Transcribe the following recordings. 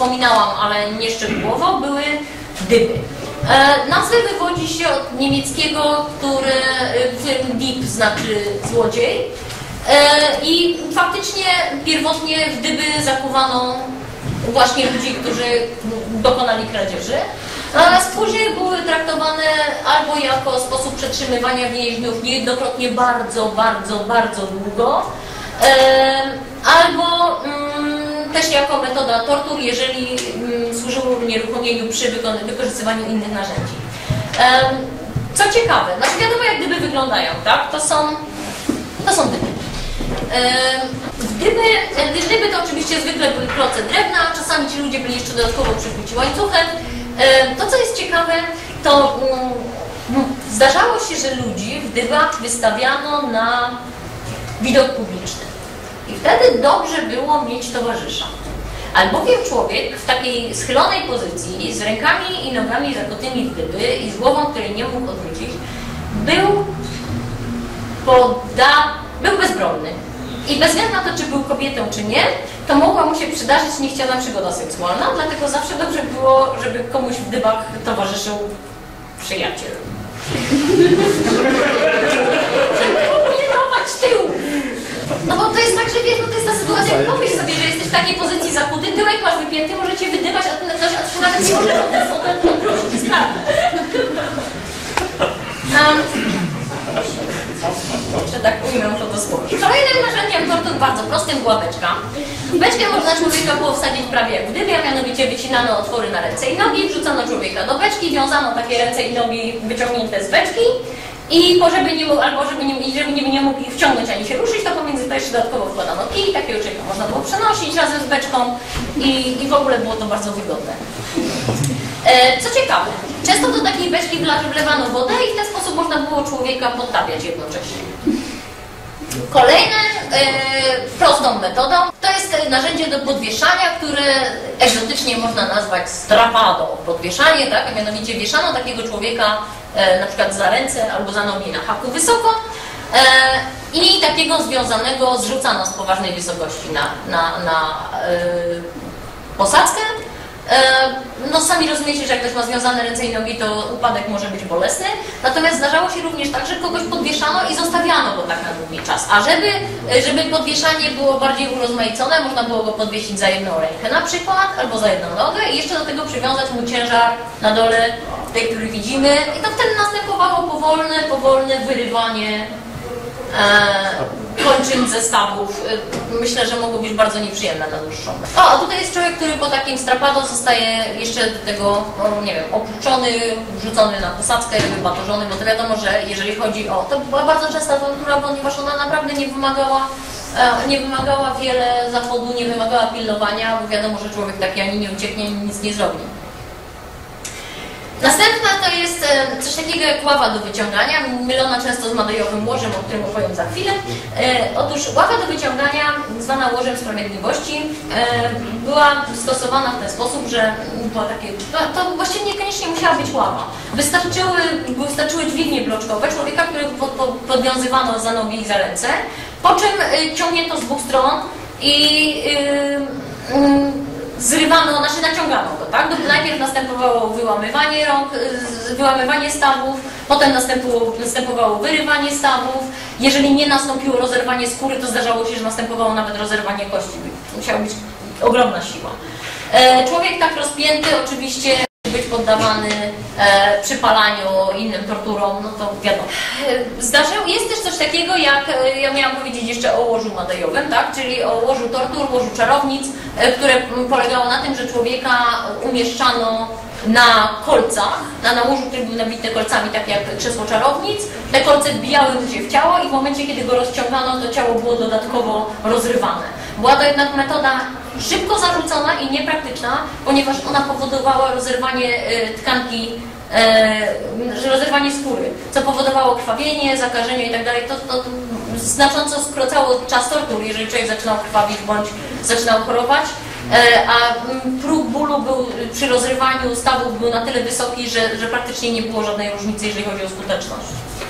wspominałam, ale nie szczegółowo, były dyby. Nazwa wywodzi się od niemieckiego, którym Dieb znaczy złodziej. I faktycznie pierwotnie w dyby zakuwano właśnie ludzi, którzy dokonali kradzieży. Później były traktowane albo jako sposób przetrzymywania więźniów niejednokrotnie bardzo długo, albo też jako metoda tortur, jeżeli służyło unieruchomieniu przy wykorzystywaniu innych narzędzi. Co ciekawe, znaczy wiadomo jak dyby wyglądają, tak? To są dyby. Dyby to oczywiście zwykle były kloce drewna, czasami ci ludzie byli jeszcze dodatkowo przykryci łańcuchem. To co jest ciekawe, to zdarzało się, że ludzi w dybach wystawiano na widok publiczny. I wtedy dobrze było mieć towarzysza. Albowiem człowiek w takiej schylonej pozycji, z rękami i nogami zakutymi w dyby i z głową, której nie mógł odwrócić, był bezbronny. I bez względu na to, czy był kobietą, czy nie, to mogła mu się przydarzyć niechciana przygoda seksualna, dlatego zawsze dobrze było, żeby komuś w dybach towarzyszył przyjaciel. Żeby pilnować tyłu. No bo to jest tak, że wiesz, no to jest ta sytuacja, jak pomyśl sobie, że jesteś w takiej pozycji zakuty, tyłek masz wypięty, możecie wydybać, a ktoś nawet nie może odwrócić sprawę. Że tak ujmę to dosłownie. Kolejnym narzędziem tortur bardzo prostym była beczka. W beczkę można człowieka było wsadzić prawie jak w dybie, a mianowicie wycinano otwory na ręce i nogi, wrzucano człowieka do beczki, wiązano takie ręce i nogi wyciągnięte z beczki i żeby nie mógł ich wciągnąć ani się ruszyć, to pomiędzy to jeszcze dodatkowo wkładano kij, takiego człowieka można było przenosić razem z beczką i w ogóle było to bardzo wygodne. Co ciekawe, często do takiej beczki wlewano wodę i w ten sposób można było człowieka podtapiać jednocześnie. Kolejną prostą metodą to jest narzędzie do podwieszania, które egzotycznie można nazwać strapado. Podwieszanie, tak? A mianowicie wieszano takiego człowieka na przykład za ręce albo za nogi na haku wysoko i takiego związanego zrzucano z poważnej wysokości na posadzkę. No sami rozumiecie, że jak ktoś ma związane ręce i nogi, to upadek może być bolesny. Natomiast zdarzało się również tak, że kogoś podwieszano i zostawiano go tak na długi czas. A żeby podwieszanie było bardziej urozmaicone, można było go podwiesić za jedną rękę na przykład, albo za jedną nogę i jeszcze do tego przywiązać mu ciężar na dole, tej, który widzimy. I to wtedy następowało powolne wyrywanie kończyn zestawów. Myślę, że mogło być bardzo nieprzyjemne na dłuższą. A tutaj jest człowiek, który po takim strapado zostaje jeszcze do tego, nie wiem, opłuczony, wrzucony na posadzkę, wybatorzony, bo to wiadomo, że jeżeli chodzi o... To była bardzo częsta tortura, ponieważ ona naprawdę nie wymagała wiele zachodu, nie wymagała pilnowania, bo wiadomo, że człowiek taki ani nie ucieknie, nic nie zrobi. Następna to jest coś takiego jak ława do wyciągania, mylona często z madejowym łożem, o którym opowiem za chwilę. Otóż ława do wyciągania, zwana łożem sprawiedliwości, była stosowana w ten sposób, że to właściwie niekoniecznie musiała być ława. Wystarczyły dźwignie bloczkowe człowieka, który podwiązywano za nogi i za ręce, po czym ciągnięto z dwóch stron i zrywano, naciągano go, tak? Najpierw następowało wyłamywanie rąk, wyłamywanie stawów, potem następowało wyrywanie stawów. Jeżeli nie nastąpiło rozerwanie skóry, to zdarzało się, że następowało nawet rozerwanie kości. Musiała być ogromna siła. Człowiek tak rozpięty oczywiście być poddawany przypalaniu, innym torturom, no to wiadomo. Jest też coś takiego jak, ja miałam powiedzieć jeszcze o łożu madejowym, tak? Czyli o łożu tortur, łożu czarownic, które polegało na tym, że człowieka umieszczano na kolcach, na łożu, który był nabite kolcami, tak jak krzesło czarownic. Te kolce wbijały mu się w ciało i w momencie, kiedy go rozciągano, to ciało było dodatkowo rozrywane. Była to jednak metoda szybko zarzucona i niepraktyczna, ponieważ ona powodowała rozerwanie tkanki, rozerwanie skóry, co powodowało krwawienie, zakażenie itd. To znacząco skracało czas tortur, jeżeli człowiek zaczynał krwawić bądź zaczynał chorować, a próg bólu był przy rozrywaniu stawów był na tyle wysoki, że praktycznie nie było żadnej różnicy, jeżeli chodzi o skuteczność.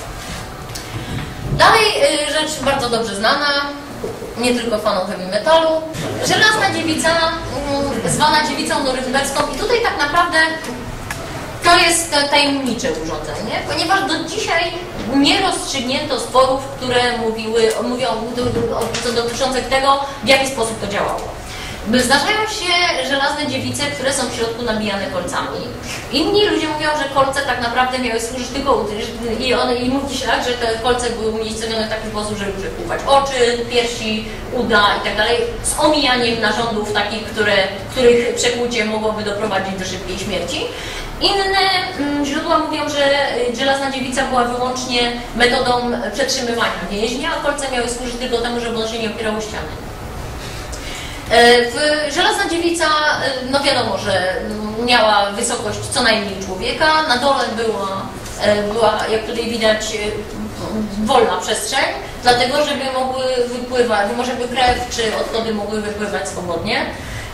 Dalej rzecz bardzo dobrze znana, nie tylko fanom heavy metalu. Żelazna dziewica zwana dziewicą norymberską. I tutaj tak naprawdę to jest tajemnicze urządzenie, ponieważ do dzisiaj nie rozstrzygnięto sporów, które mówią dotyczących tego, w jaki sposób to działało. Zdarzają się żelazne dziewice, które są w środku nabijane kolcami. Inni ludzie mówią, że kolce tak naprawdę miały służyć tylko i mówi się tak, że te kolce były umiejscowione w taki sposób, żeby przepływać oczy, piersi, uda i tak dalej, z omijaniem narządów takich, których przekłucie mogłoby doprowadzić do szybkiej śmierci. Inne źródła mówią, że żelazna dziewica była wyłącznie metodą przetrzymywania więźnia, a kolce miały służyć tylko temu, żeby on się nie opierał o ściany. Żelazna dziewica, no wiadomo, że miała wysokość co najmniej człowieka, na dole była, jak tutaj widać, wolna przestrzeń, dlatego żeby mogły wypływać, żeby krew czy odchody mogły wypływać swobodnie.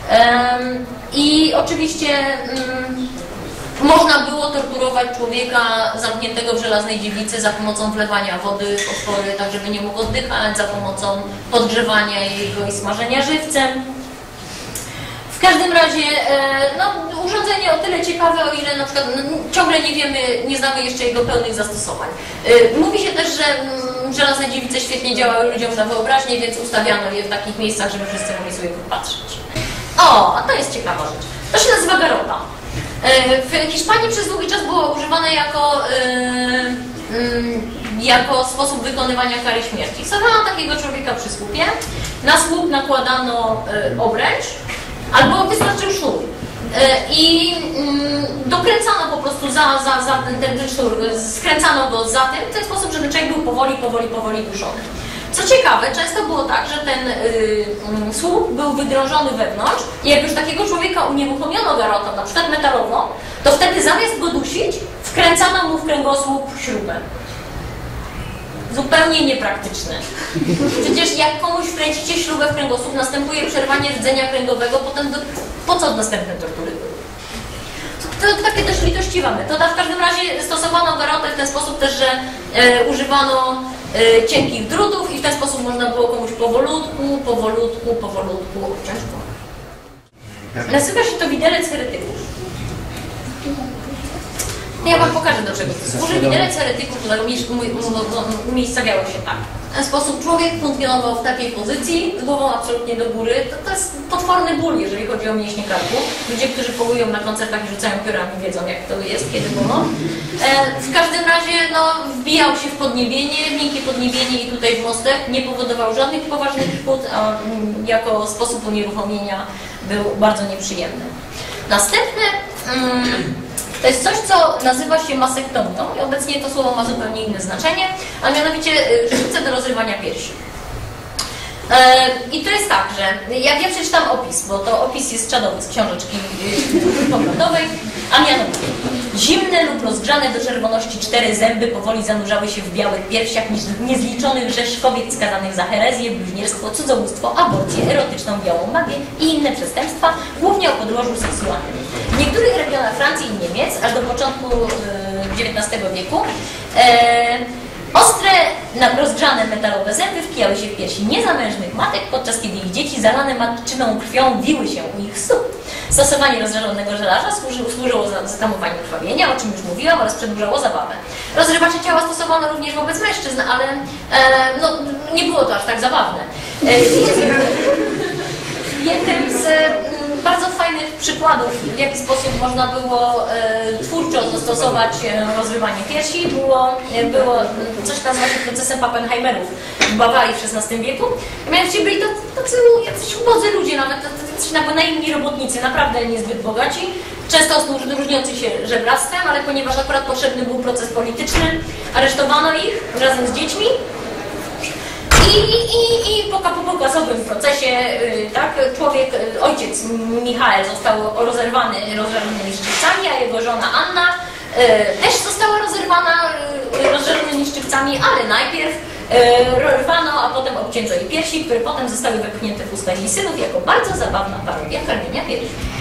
I oczywiście można było torturować człowieka zamkniętego w żelaznej dziewicy za pomocą wlewania wody w otwory, tak żeby nie mógł oddychać, za pomocą podgrzewania jego i smażenia żywcem. W każdym razie no, urządzenie o tyle ciekawe, o ile na przykład ciągle nie wiemy, nie znamy jeszcze jego pełnych zastosowań. Mówi się też, że żelazne dziewice świetnie działały ludziom na wyobraźnię, więc ustawiano je w takich miejscach, żeby wszyscy mogli sobie popatrzeć. O, a to jest ciekawa rzecz. To się nazywa garota. W Hiszpanii przez długi czas było używane jako sposób wykonywania kary śmierci. Stawiono takiego człowieka przy słupie, na słup nakładano obręcz albo wystarczył sznur i dokręcano po prostu za ten sznur, skręcano go za tym w ten sposób, żeby człowiek był powoli duszony. Co ciekawe, często było tak, że ten słup był wydrążony wewnątrz i jak już takiego człowieka unieruchomiono garotą, na przykład metalową, to wtedy zamiast go dusić, wkręcano mu w kręgosłup śrubę. Zupełnie niepraktyczne. Przecież jak komuś wkręcicie śrubę w kręgosłup, następuje przerwanie rdzenia kręgowego, potem po co następne tortury były? To takie dość litościwa metoda. W każdym razie stosowano garotę w ten sposób też, że używano cienkich drutów i w ten sposób można było komuś powolutku obciąć go. Nazywa się to widelec heretyków. Ja wam pokażę, do czego to służy. Widelec heretyków umiejscowiało się tak. W ten sposób człowiek funkcjonował w takiej pozycji, z głową absolutnie do góry. To jest potworny ból, jeżeli chodzi o mięśnie karku. Ludzie, którzy połują na koncertach i rzucają piórami, wiedzą, jak to jest, kiedy bolą. W każdym razie no, wbijał się w podniebienie, miękkie podniebienie i tutaj w mostek. Nie powodował żadnych poważnych szkód, a jako sposób unieruchomienia był bardzo nieprzyjemny. Następne to jest coś, co nazywa się masektomią i obecnie to słowo ma zupełnie inne znaczenie, a mianowicie sztuce do rozrywania piersi. I to jest tak, że jak ja przeczytam opis, bo to opis jest czadowy z książeczki poglądowej, a mianowicie zimne lub rozgrzane do czerwoności 4 zęby powoli zanurzały się w białych piersiach niezliczonych rzesz kobiet skazanych za herezję, bluźnierstwo, cudzołóstwo, aborcję, erotyczną białą magię i inne przestępstwa, głównie o podłożu seksualnym. W niektórych regionach Francji i Niemiec, aż do początku XIX wieku, ostre, rozgrzane metalowe zęby wkijały się w piersi niezamężnych matek, podczas kiedy ich dzieci zalane matczyną krwią wiły się u ich stóp. Stosowanie rozżarzonego żelaza służyło zahamowaniem krwawienia, o czym już mówiłam, oraz przedłużało zabawę. Rozrywacze ciała stosowano również wobec mężczyzn, ale no, nie było to aż tak zabawne. Jednym z bardzo fajnych przykładów, w jaki sposób można było twórczo zastosować rozrywanie piersi, było coś nazywa się procesem Pappenheimerów w Bawarii w XVI wieku. Mianowicie byli to tacy jacyś ubodzy ludzie, nawet naiwni robotnicy, naprawdę niezbyt bogaci, często różniący się żebractwem, ale ponieważ akurat potrzebny był proces polityczny, aresztowano ich razem z dziećmi. I po pokazowym procesie, tak, ojciec Michael został rozerwany rozżarnymi szczypcami, a jego żona Anna też została rozerwana rozżarnymi szczypcami, ale najpierw rwano, a potem obcięto jej piersi, które potem zostały wepchnięte w usta jej synów jako bardzo zabawna parodia karmienia piersi.